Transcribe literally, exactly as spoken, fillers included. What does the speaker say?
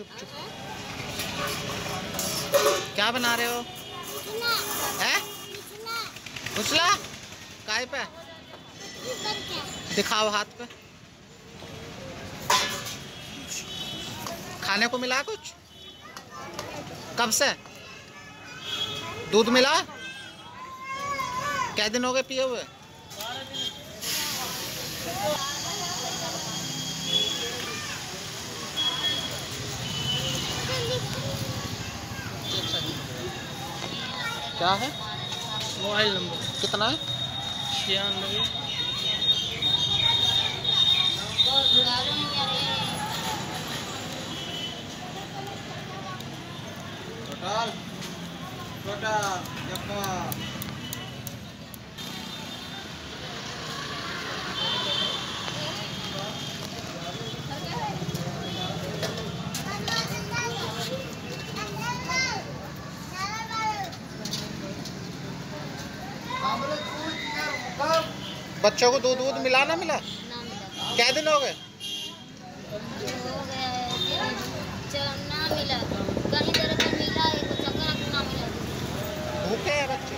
चुप चुप। क्या बना रहे हो? है घुसला काय पे? दिखाओ हाथ पे। खाने को मिला कुछ? कब से दूध मिला? क्या दिन हो गए पिए हुए? क्या है? मोबाइल नंबर कितना है? छियानवे। टोटल टोटल बच्चों को दूध दूध मिला ना मिला? ना मिला। क्या दिन हो गए? हो गया ना मिला, कहीं तरह का मिला, एक चक्कर ना मिला। भूखे हैं बच्चे?